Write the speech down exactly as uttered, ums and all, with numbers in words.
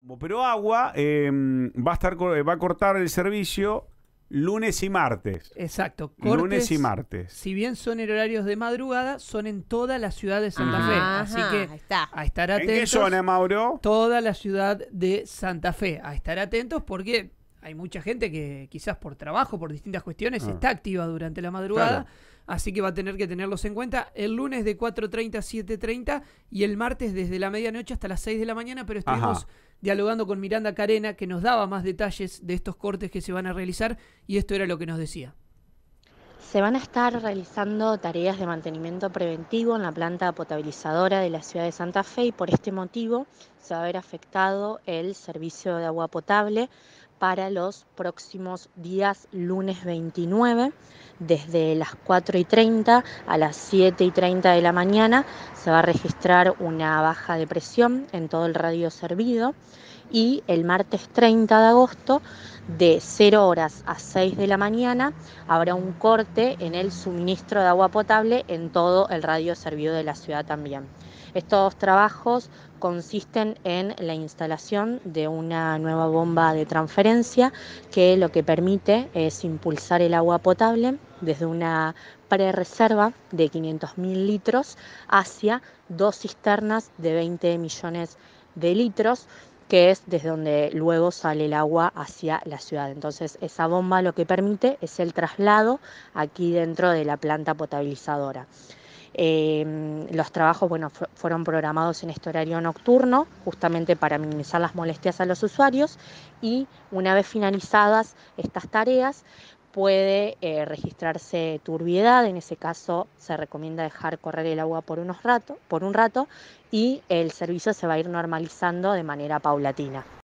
Pero Agua eh, va a estar co- va a cortar el servicio lunes y martes. Exacto. Lunes y Cortes, martes. si bien son en horarios de madrugada, son en toda la ciudad de Santa Ujú. Fe. Ajá, Así que ahí está. a estar ¿En qué atentos. zona, Mauro? Toda la ciudad de Santa Fe. A estar atentos porque hay mucha gente que quizás por trabajo, por distintas cuestiones, Ah. está activa durante la madrugada. Claro. Así que va a tener que tenerlos en cuenta. El lunes de cuatro treinta a siete treinta y el martes desde la medianoche hasta las seis de la mañana. Pero estuvimos Ajá. dialogando con Miranda Carena, que nos daba más detalles de estos cortes que se van a realizar. Y esto era lo que nos decía. Se van a estar realizando tareas de mantenimiento preventivo en la planta potabilizadora de la ciudad de Santa Fe y por este motivo se va a ver afectado el servicio de agua potable para los próximos días lunes veintinueve, desde las cuatro y treinta a las siete y treinta de la mañana se va a registrar una baja de presión en todo el radio servido y el martes treinta de agosto de cero horas a seis de la mañana habrá un corte en el suministro de agua potable en todo el radio servido de la ciudad también. Estos trabajos consisten en la instalación de una nueva bomba de transferencia que lo que permite es impulsar el agua potable desde una prerreserva de quinientos mil litros hacia dos cisternas de veinte millones de litros, que es desde donde luego sale el agua hacia la ciudad. Entonces esa bomba lo que permite es el traslado aquí dentro de la planta potabilizadora. Eh, los trabajos bueno, fu- fueron programados en este horario nocturno, justamente para minimizar las molestias a los usuarios, y una vez finalizadas estas tareas, puede eh, registrarse turbiedad. En ese caso se recomienda dejar correr el agua por, unos rato, por un rato y el servicio se va a ir normalizando de manera paulatina.